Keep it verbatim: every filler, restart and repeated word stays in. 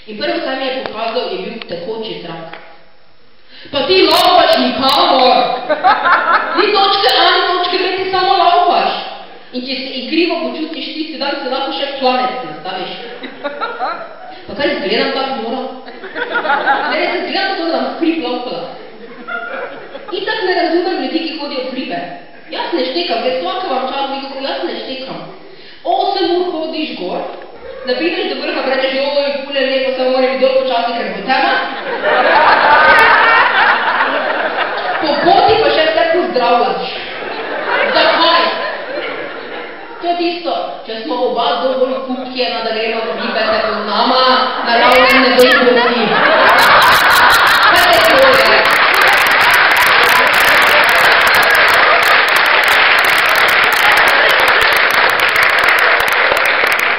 In prvo, kaj mi je pokazal, je bil tekoči zrak. Pa ti laufaš nikamor! Ni točke A, ni točke B, ti samo laufaš. In če se igrivo počutiš tisti dan, se lahko še planec nastaviš. Pa kaj zgledam tak moral? Ne, se zgledam to, da nam hrib laufala. In tak ne razumem ljudi, ki hodijo v hribe. Jaz ne štekam, ker svaka vam čas mi kako, jaz ne štekam. Osem ur hodiš gor, da prideš do vrha, rečeš, joj, pule lepo, samo moram biti dol počasi, ker bo tema. Po poti pa še vse pozdravljaš. Zakaj? To je tisto, če smo oba dovolj kupkjena, da gremo v hribe, se poznama, naravno ne dej proti.